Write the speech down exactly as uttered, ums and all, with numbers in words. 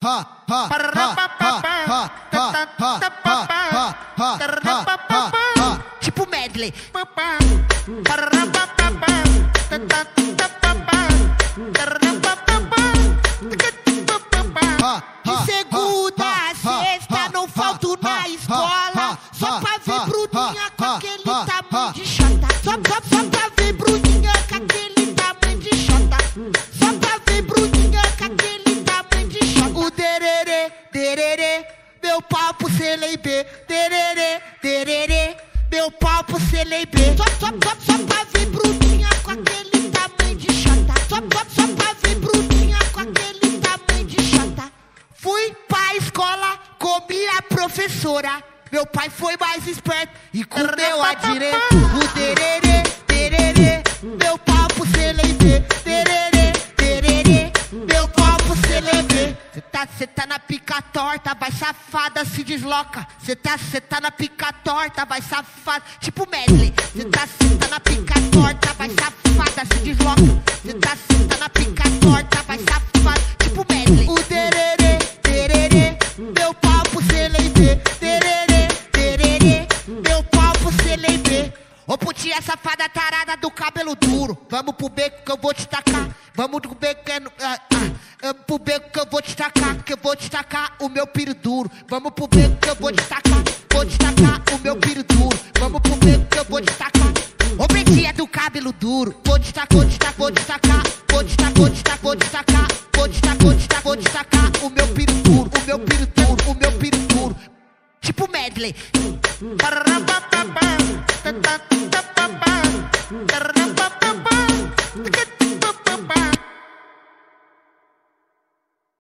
Tipo medley. De segunda a sexta não falto na escola, só pra ver Bruninha com aquele tamanho de chata. Só, só, só pra ver Bruninha com aquele tamanho de chata. Só pra ver Bruninha com aquele tamanho de chata. O dererê, dererê, meu pau pro Celeibê. Dererê, dererê, meu pau pro Celeibê. Só, só, só, só pra ver Bruninha com aquele tamanho de chata. Só, só, só pra ver Bruninha com aquele tamanho de chata. Fui pra escola, comi a professora. Meu pai foi mais esperto e comeu a direita. O dererê, dererê, meu pau pro Celeibê. Dererê, dererê, meu pau pro Celeibê. Cê tá, cê tá na pica torta, vai safada, se desloca. Cê tá, cê tá na pica torta, vai safada, tipo medley. Cê tá, cê tá na pica torta, vai safada, se desloca. Cê tá, cê tá na pica torta, vai safada, tipo medley. O dererê, dererê, meu pau pro Celeibê. Dererê, dererê, meu pau pro Celeibê. Ô putinha safada tarada do cabelo duro, vamos pro beco que eu vou te tacar. Vamos pro beco que é no, ah, ah. Vamos pro beco que eu vou te tacar, que eu vou te tacar o meu piro duro. Vamos pro beco que eu vou te tacar, vou te tacar o meu piro duro. Vamos pro beco que eu vou te tacar. Ô pretinha do cabelo duro, vou te tacar, vou te tacar, vou te tacar. Vou te tacar, vou te tacar, vou te tacar. Vou te tacar, vou te tacar, vou te tacar o meu piro duro, o meu piro duro, o meu piro duro. Tipo medley.